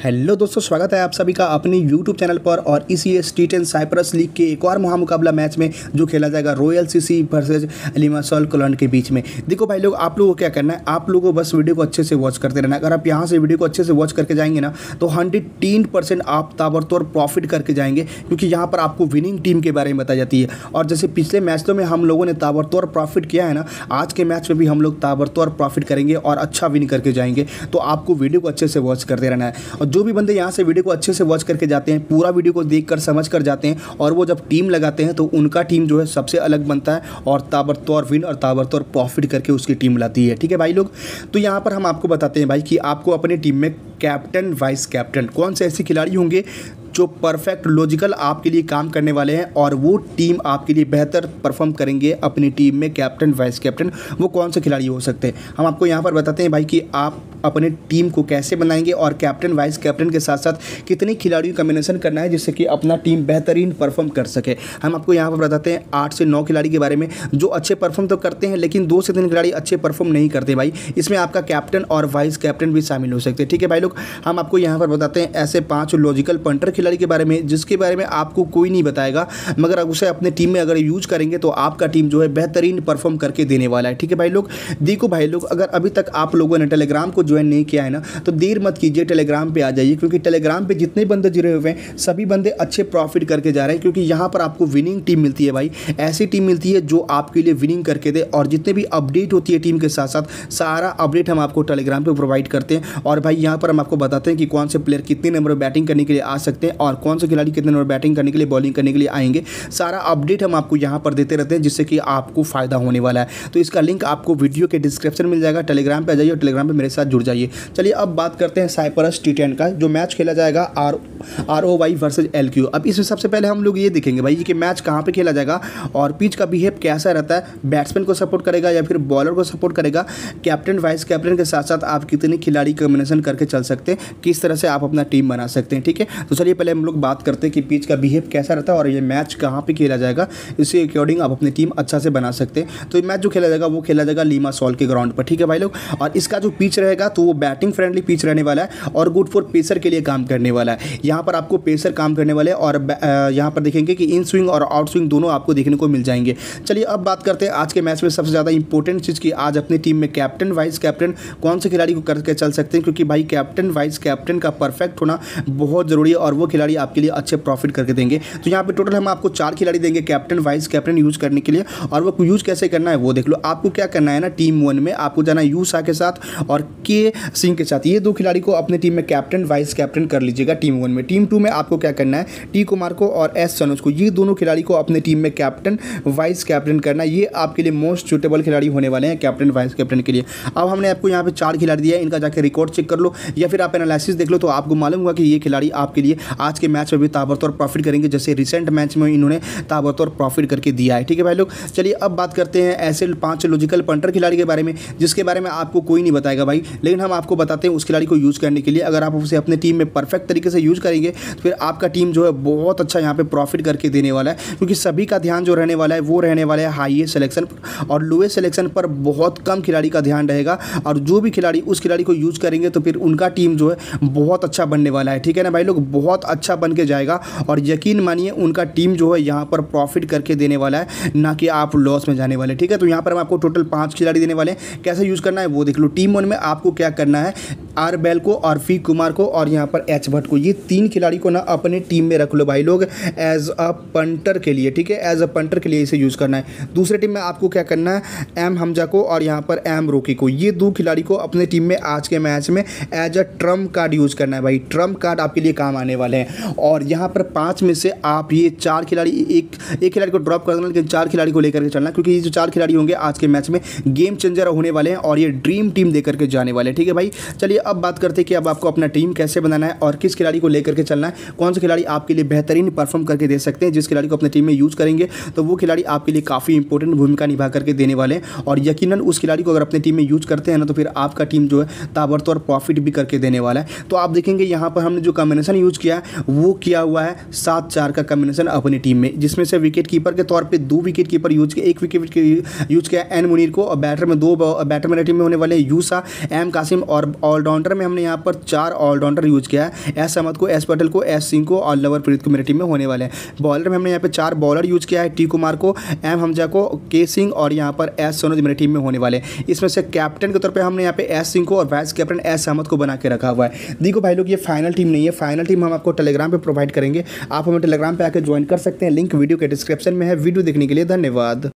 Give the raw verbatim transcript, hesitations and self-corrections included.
Hello दोस्तों, स्वागत है आप सभी का अपने यूट्यूब चैनल पर। और इसी S T ten Cyprus league के एक और महामुकाबला मैच में जो खेला जाएगा रॉयल सीसी वर्सेज लिमासोल कोलोन के बीच में। देखो भाई लोग, आप लोगों को क्या करना है, आप लोगों को बस वीडियो को अच्छे से वॉच करते रहना। अगर आप यहाँ से वीडियो को अच्छे से वॉच करके जाएंगे ना तो हंड्रेड टीन परसेंट आप ताबड़तोड़ प्रॉफिट करके जाएंगे, क्योंकि यहाँ पर आपको विनिंग टीम के बारे में बताई जाती है। और जैसे पिछले मैचों में हम लोगों ने ताबड़तोड़ प्रॉफिट किया है ना, आज के मैच में भी हम लोग ताबड़तोड़ प्रॉफिट करेंगे और अच्छा विन करके जाएंगे। तो आपको वीडियो को अच्छे से वॉच करते रहना है। और जो भी बंदे यहाँ से वीडियो को अच्छे से वॉच करके जाते हैं, पूरा वीडियो को देखकर समझ कर जाते हैं और वो जब टीम लगाते हैं तो उनका टीम जो है सबसे अलग बनता है और ताबड़तोड़ विन और ताबड़तोड़ प्रॉफिट करके उसकी टीम लाती है। ठीक है भाई लोग, तो यहाँ पर हम आपको बताते हैं भाई कि आपको अपनी टीम में कैप्टन वाइस कैप्टन कौन से ऐसे खिलाड़ी होंगे जो परफेक्ट लॉजिकल आपके लिए काम करने वाले हैं और वो टीम आपके लिए बेहतर परफॉर्म करेंगे। अपनी टीम में कैप्टन वाइस कैप्टन वो कौन से खिलाड़ी हो सकते हैं, हम आपको यहाँ पर बताते हैं भाई कि आप अपने टीम को कैसे बनाएंगे और कैप्टन वाइस कैप्टन के साथ साथ कितने खिलाड़ियों का कॉम्बिनेशन करना है जिससे कि अपना टीम बेहतरीन परफॉर्म कर सके। हम आपको यहाँ पर बताते हैं आठ से नौ खिलाड़ी के बारे में जो अच्छे परफॉर्म तो करते हैं, लेकिन दो से तीन खिलाड़ी अच्छे परफॉर्म नहीं करते भाई। इसमें आपका कैप्टन और वाइस कैप्टन भी शामिल हो सकते हैं। ठीक है भाई लोग, हम आपको यहाँ पर बताते हैं ऐसे पाँच लॉजिकल पंटर खिलाड़ी के बारे में जिसके बारे में आपको कोई नहीं बताएगा, मगर उसे अपने टीम में अगर यूज करेंगे तो आपका टीम जो है बेहतरीन परफॉर्म करके देने वाला है। ठीक है भाई लोग, देखो भाई लोग, अगर अभी तक आप लोगों ने टेलीग्राम को ज्वाइन नहीं किया है ना तो देर मत कीजिए, टेलीग्राम पे आ जाइए, क्योंकि टेलीग्राम पे जितने बंदे जुड़े हुए हैं सभी बंदे अच्छे प्रॉफिट करके जा रहे हैं, क्योंकि यहाँ पर आपको विनिंग टीम मिलती है भाई। ऐसी टीम मिलती है जो आपके लिए विनिंग करके दे और जितने भी अपडेट होती है टीम के साथ साथ सारा अपडेट हम आपको टेलीग्राम पे प्रोवाइड करते हैं। और भाई यहाँ पर हम आपको बताते हैं कि कौन से प्लेयर कितने नंबर बैटिंग करने के लिए आ सकते हैं और कौन से खिलाड़ी कितने नंबर बैटिंग करने के लिए बॉलिंग करने के लिए आएंगे। सारा अपडेट हम आपको यहाँ पर देते रहते हैं जिससे कि आपको फायदा होने वाला है। तो इसका लिंक आपको वीडियो के डिस्क्रिप्शन में मिल जाएगा, टेलीग्राम पे आ जाइए और टेलीग्राम पे मेरे साथ जुड़ जाइए। चलिए अब बात करते हैं साइप्रस टी टेन का जो मैच खेला जाएगा R R O Y versus L Q. अब इसमें सबसे पहले हम लोग ये देखेंगे भाई कि मैच कहाँ पे खेला जाएगा और पिच का बिहेव कैसा रहता है, बैट्समैन को सपोर्ट करेगा या फिर बॉलर को सपोर्ट करेगा, कैप्टन वाइस कैप्टन के साथ साथ आप कितने खिलाड़ी कॉम्बिनेशन करके चल सकते हैं, किस तरह से आप अपना टीम बना सकते हैं। ठीक है, तो चलिए पहले हम लोग बात करते हैं कि पिच का बिहेव कैसा रहता है और ये मैच कहाँ पे खेला जाएगा, इसके अकॉर्डिंग आप अपनी टीम अच्छा से बना सकते हैं। तो ये मैच जो खेला जाएगा वो खेला जाएगा लिमासोल के ग्राउंड पर। ठीक है भाई लोग, और इसका जो पिच रहेगा तो वो बैटिंग फ्रेंडली पिच रहने वाला है और गुड फॉर पेसर के लिए काम करने वाला है। यहाँ पर आपको पेसर काम करने वाले हैं और यहाँ पर देखेंगे कि इन स्विंग और आउट स्विंग दोनों आपको देखने को मिल जाएंगे। चलिए अब बात करते हैं आज के मैच में सबसे ज़्यादा इंपॉर्टेंट चीज़ की आज अपनी टीम में कैप्टन वाइस कैप्टन कौन से खिलाड़ी को करके चल सकते हैं, क्योंकि भाई कैप्टन वाइस कैप्टन का परफेक्ट होना बहुत ज़रूरी है और वो खिलाड़ी आपके लिए अच्छे प्रॉफिट करके देंगे। तो यहाँ पे टोटल हम आपको चार खिलाड़ी देंगे कैप्टन वाइस कैप्टन यूज करने के लिए, और वो यूज कैसे करना है वो देख लो। आपको क्या करना है ना, टीम वन में आपको जाना है यू शाह के साथ और के सिंह के साथ, ये दो खिलाड़ी को अपने टीम में कैप्टन वाइस कैप्टन कर लीजिएगा टीम वन में। टीम टू में आपको क्या करना है, टी कुमार को और एस सनोज को, ये दोनों खिलाड़ी को अपने टीम में कैप्टन वाइस कैप्टन करना है। ये आपके लिए मोस्ट सूटेबल खिलाड़ी होने वाले हैं कैप्टन वाइस कैप्टन के लिए। अब हमने आपको यहाँ पे चार खिलाड़ी दिया है, इनका जाकर रिकॉर्ड चेक कर लो या फिर आप एनालिसिस देख लो तो आपको मालूम होगा कि ये खिलाड़ी आपके लिए आज के मैच में भी ताबड़तोड़ प्रॉफिट करेंगे, जैसे रिसेंट मैच में इन्होंने ताबड़तोड़ प्रॉफिट करके दिया है। ठीक है भाई लोग, चलिए अब बात करते हैं ऐसे पांच लॉजिकल पंटर खिलाड़ी के बारे में जिसके बारे में आपको कोई नहीं बताएगा भाई, लेकिन हम आपको बताते हैं उस खिलाड़ी को यूज करने के लिए। अगर आप उसे अपने टीम में परफेक्ट तरीके से यूज करेंगे तो फिर आपका टीम जो है बहुत अच्छा यहाँ पे प्रॉफिट करके देने वाला है, क्योंकि सभी का ध्यान जो रहने वाला है वो रहने वाला है हाईएस्ट सिलेक्शन पर और लोएस्ट सिलेक्शन पर बहुत कम खिलाड़ी का ध्यान रहेगा। और जो भी खिलाड़ी उस खिलाड़ी को यूज करेंगे तो फिर उनका टीम जो है बहुत अच्छा बनने वाला है। ठीक है ना भाई लोग, बहुत अच्छा बन के जाएगा और यकीन मानिए उनका टीम जो है यहाँ पर प्रॉफिट करके देने वाला है, ना कि आप लॉस में जाने वाले। ठीक है, तो यहाँ पर हम आपको टोटल पाँच खिलाड़ी देने वाले हैं, कैसे यूज करना है वो देख लो। टीम वन में आपको क्या करना है, आर बेल को और फी कुमार को और यहाँ पर एच भट्ट को, ये तीन खिलाड़ी को ना अपने टीम में रख लो भाई लोग एज अ पंटर के लिए। ठीक है, एज अ पंटर के लिए इसे यूज़ करना है। दूसरे टीम में आपको क्या करना है, एम हमजा को और यहाँ पर एम रोकी को, ये दो खिलाड़ी को अपने टीम में आज के मैच में as a trump card use करना है भाई। ट्रम्प कार्ड आपके लिए काम आने वाले हैं। और यहाँ पर पाँच में से आप ये चार खिलाड़ी, एक एक खिलाड़ी को ड्रॉप कर देना लेकिन चार खिलाड़ी को लेकर के चलना, क्योंकि ये जो चार खिलाड़ी होंगे आज के मैच में गेम चेंजर होने वाले हैं और ये ड्रीम टीम देकर के जाने वाले। ठीक है भाई, चलिए अब बात करते हैं कि अब आपको अपना टीम कैसे बनाना है और किस खिलाड़ी को लेकर लेकर के चलना है, कौन से खिलाड़ी आपके लिए बेहतरीन परफॉर्म करके दे सकते हैं, जिस खिलाड़ी को अपने टीम में यूज़ करेंगे तो वो खिलाड़ी आपके लिए काफ़ी इंपॉर्टेंट भूमिका निभा करके देने वाले हैं। और यकीनन उस खिलाड़ी को अगर अपने टीम में यूज़ करते हैं ना तो फिर आपका टीम जो है ताबड़तोड़ प्रॉफिट भी करके देने वाला है। तो आप देखेंगे यहाँ पर हमने जो कॉम्बिनेशन यूज़ किया है वो किया हुआ है सात चार का कॉम्बिनेशन अपनी टीम में, जिसमें से विकेट कीपर के तौर पर दो विकेट कीपर यूज किया, एक विकेट यूज किया एन मुनीर को, और बैटर में दो बैटर मेरे टीम में होने वाले हैं यूसा, एम कासिम, और ऑलराउंडर में हमने यहाँ पर चार ऑलराउंडर यूज किया है, एस अहमद को, एस पटेल को, एस सिंह को और लवरप्रीत को मेरे टीम में होने वाले हैं। बॉलर में हमने यहाँ पे चार बॉलर यूज किया है, टी कुमार को, एम हमजा को, के सिंह और यहाँ पर एस सोनोज मेरी टीम में होने वाले हैं। इसमें से कैप्टन के तौर पे हमने यहाँ पे एस सिंह को और वाइस कैप्टन एस अहमद को बना के रखा हुआ है। देखो भाई लोग, ये फाइनल टीम नहीं है, फाइनल टीम हम आपको टेलीग्राम पे प्रोवाइड करेंगे, आप हमें टेलीग्राम पे आकर ज्वाइन कर सकते हैं, लिंक वीडियो के डिस्क्रिप्शन में है। वीडियो देखने के लिए धन्यवाद।